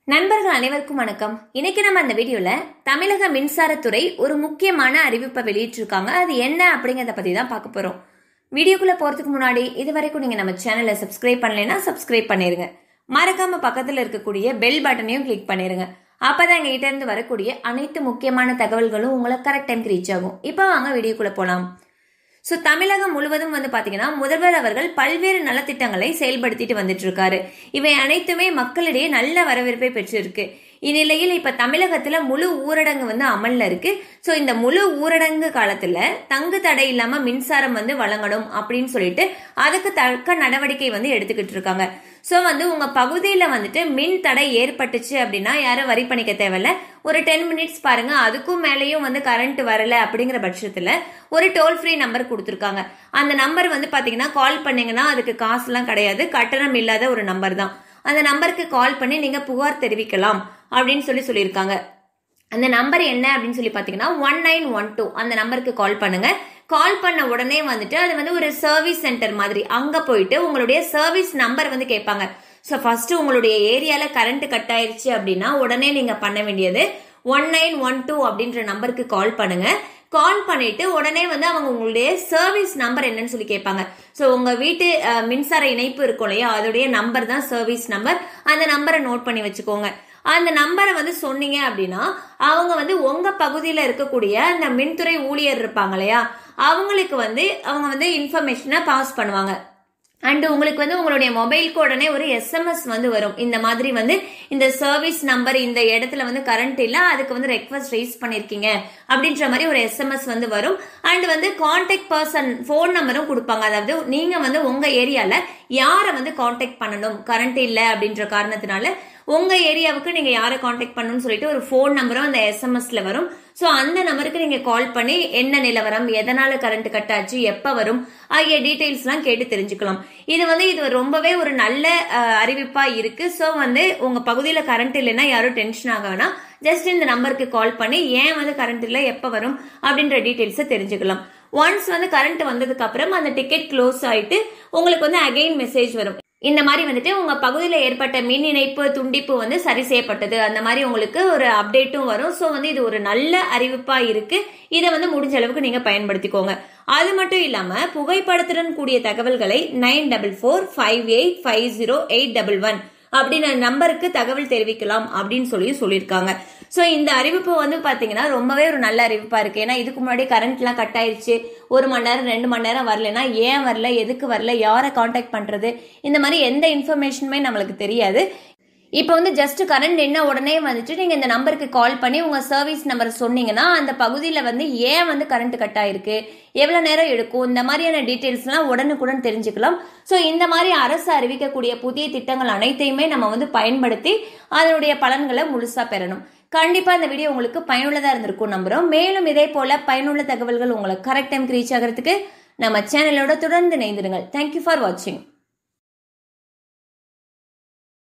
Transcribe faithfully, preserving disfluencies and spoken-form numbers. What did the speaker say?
நண்பர்கள் அனைவருக்கும் வணக்கம். இன்னைக்கு நம்ம அந்த வீடியோல தமிழக மின்சாரத்துறை ஒரு முக்கியமான அறிவிப்பை வெளியிட்டிருக்காங்க. அது என்ன அப்படிங்கறத பத்தி தான் பார்க்க போறோம். வீடியோக்குள்ள போறதுக்கு முன்னாடி இது வரைக்கும் நீங்க நம்ம சேனலை சப்ஸ்கிரைப் பண்ணலைன்னா சப்ஸ்கிரைப் பண்ணிருங்க. மறக்காம பக்கத்துல இருக்கக்கூடிய பெல் பட்டனையும் கிளிக் பண்ணிருங்க. அப்பதான் எங்க கிட்ட இருந்து வரக்கூடிய அனைத்து முக்கியமான தகவல்களும் உங்களுக்கு கரெக்ட் டைம்க்கு ரீச் ஆகும். இப்போ வாங்க வீடியோக்குள்ள போலாம். சோ தமிழகம் முழுவதும் வந்து பாத்தீங்கன்னா முதல்வர் அவர்கள் பல்வேறு நலத்திட்டங்களை செயல்படுத்திட்டு வந்துட்டு இருக்காரு. இவை அனைத்துமே மக்களிடையே நல்ல வரவேற்பை பெற்றிருக்கு. இந்நிலையில் இப்ப தமிழகத்துல முழு ஊரடங்கு வந்து அமல்ல இருக்கு. சோ இந்த முழு ஊரடங்கு காலத்துல தங்கு தடை இல்லாம மின்சாரம் வந்து வழங்கணும் அப்படின்னு சொல்லிட்டு அதுக்கு தக்க நடவடிக்கை வந்து எடுத்துக்கிட்டு இருக்காங்க. சோ வந்து உங்க பகுதியில வந்துட்டு மின் தடை ஏற்பட்டுச்சு அப்படின்னா யாரும் வரி பண்ணிக்க தேவையில்ல. ஒரு டென் மினிட்ஸ் பாருங்க, அதுக்கும் மேலேயும் வந்து கரண்ட் வரல அப்படிங்கிற பட்சத்துல ஒரு டோல் ஃப்ரீ நம்பர் கொடுத்துருக்காங்க. அந்த நம்பர் வந்து பாத்தீங்கன்னா கால் பண்ணீங்கன்னா அதுக்கு காசு எல்லாம் கிடையாது, கட்டணம் இல்லாத ஒரு நம்பர் தான். அந்த நம்பருக்கு கால் பண்ணி நீங்க புகார் தெரிவிக்கலாம் அப்படின்னு சொல்லி சொல்லியிருக்காங்க. அந்த நம்பர் என்ன அப்படின்னு சொல்லி பாத்தீங்கன்னா ஒன் நைன் ஒன் டூ அந்த நம்பருக்கு கால் பண்ணுங்க. கால் பண்ண உடனே வந்துட்டு அது வந்து ஒரு சர்வீஸ் சென்டர் மாதிரி, அங்க போயிட்டு உங்களுடைய சர்வீஸ் நம்பர் வந்து கேட்பாங்க. சோ ஃபர்ஸ்ட் உங்களுடைய ஏரியால கரண்ட் கட் ஆயிருச்சு அப்படின்னா உடனே நீங்க பண்ண வேண்டியது ஒன் நைன் ஒன் டூ அப்படின்ற நம்பருக்கு கால் பண்ணுங்க. கால் பண்ணிட்டு உடனே வந்து அவங்க உங்களுடைய சர்வீஸ் நம்பர் என்னன்னு சொல்லி கேட்பாங்க. சோ உங்க வீட்டு மின்சார இணைப்பு இருக்கும் இல்லையா, அதோடைய நம்பர் தான் சர்வீஸ் நம்பர். அந்த நம்பரை நோட் பண்ணி வச்சுக்கோங்க. அந்த நம்பரை வந்து சொன்னீங்க அப்படின்னா அவங்க வந்து உங்க பகுதியில இருக்கக்கூடிய அந்த மின்துறை ஊழியர் இருப்பாங்க இல்லையா, அவங்களுக்கு வந்து அவங்க வந்து இன்ஃபர்மேஷனை பாஸ் பண்ணுவாங்க. அண்ட் உங்களுக்கு வந்து உங்களுடைய மொபைலுக்கு உடனே ஒரு எஸ்எம்எஸ் வந்து வரும். இந்த மாதிரி வந்து இந்த சர்வீஸ் நம்பர் இந்த இடத்துல வந்து கரண்ட் இல்ல, அதுக்கு வந்து ரெக்வஸ்ட் ரைஸ் பண்ணிருக்கீங்க அப்படின்ற மாதிரி ஒரு எஸ்எம்எஸ் வந்து வரும். அண்ட் வந்து கான்டாக்ட் பர்சன் போன் நம்பரும் கொடுப்பாங்க. அதாவது நீங்க வந்து உங்க ஏரியால யாரை வந்து கான்டாக்ட் பண்ணணும், கரண்ட் இல்ல அப்படின்ற காரணத்தினால உங்க ஏரியாவுக்கு நீங்க யாரை கான்டாக்ட் பண்ணணும்னு சொல்லிட்டு ஒரு போன் நம்பரும் அந்த எஸ்எம்எஸ்ல வரும். சோ அந்த நம்பருக்கு நீங்க கால் பண்ணி என்ன நிலவரம், எதனால கரண்ட் கட் ஆச்சு, எப்ப வரும் ஆகிய டீடைல்ஸ் எல்லாம் கேட்டு தெரிஞ்சுக்கலாம். இது வந்து இது ரொம்பவே ஒரு நல்ல அறிவிப்பா இருக்கு. சோ வந்து உங்க பகுதியில கரண்ட் இல்லைன்னா யாரும் டென்ஷன் ஆக வேணாம். ஜஸ்ட் இந்த நம்பருக்கு கால் பண்ணி ஏன் வந்து கரண்ட் இல்ல, எப்ப வரும் அப்படின்ற டீடைல்ஸை தெரிஞ்சுக்கலாம். ஒன்ஸ் வந்து கரண்ட் வந்ததுக்கு அப்புறம் அந்த டிக்கெட் க்ளோஸ் ஆயிட்டு உங்களுக்கு வந்து அகைன் மெசேஜ் வரும். இந்த மாதிரி வந்துட்டு உங்க பகுதியில் ஏற்பட்ட மின் இணைப்பு துண்டிப்பு வந்து சரி செய்யப்பட்டது, அந்த மாதிரி உங்களுக்கு ஒரு அப்டேட்டும் வரும். சோ வந்து இது ஒரு நல்ல அறிவிப்பா இருக்கு. இதை வந்து முடிஞ்ச அளவுக்கு நீங்க பயன்படுத்திக்கோங்க. அது மட்டும் இல்லாம புகைப்படத்துடன் கூடிய தகவல்களை nine double four five eight five zero eight double one அப்படின்னு நம்பருக்கு தகவல் தெரிவிக்கலாம் அப்படின்னு சொல்லி சொல்லியிருக்காங்க. சோ இந்த அறிவிப்பு வந்து பாத்தீங்கன்னா ரொம்பவே ஒரு நல்ல அறிவிப்பா இருக்கு. ஏன்னா இதுக்கு முன்னாடி கரண்ட் எல்லாம் கட் ஆயிடுச்சு, ஒரு மணி நேரம் ரெண்டு மணி நேரம் வரலன்னா ஏன் வரல, எதுக்கு வரல, யாரை கான்டாக்ட் பண்றது, இந்த மாதிரி எந்த இன்ஃபர்மேஷனுமே நம்மளுக்கு தெரியாது. இப்ப வந்து ஜஸ்ட் கரண்ட் என்ன உடனே வந்துட்டு நீங்க இந்த நம்பருக்கு கால் பண்ணி உங்க சர்வீஸ் நம்பர் சொன்னீங்கன்னா அந்த பகுதியில வந்து ஏன் வந்து கரண்ட் கட் ஆயிருக்கு, எவ்வளவு நேரம் எடுக்கும், இந்த மாதிரியான டீடைல்ஸ் எல்லாம் உடனுக்குடன் தெரிஞ்சுக்கலாம். சோ இந்த மாதிரி அரசு அறிவிக்கக்கூடிய புதிய திட்டங்கள் அனைத்தையுமே நம்ம வந்து பயன்படுத்தி அதனுடைய பலன்களை முழுசா பெறணும். கண்டிப்பா இந்த வீடியோ உங்களுக்கு பயனுள்ளதா இருந்திருக்கும் நம்புறோம். மேலும் இதே போல பயனுள்ள தகவல்கள் உங்களுக்கு கரெக்ட் டைம் ரீச் ஆகிறதுக்கு நம்ம சேனலோட தொடர்ந்து இணைந்திருங்கள். தேங்க்யூ ஃபார் வாட்சிங்.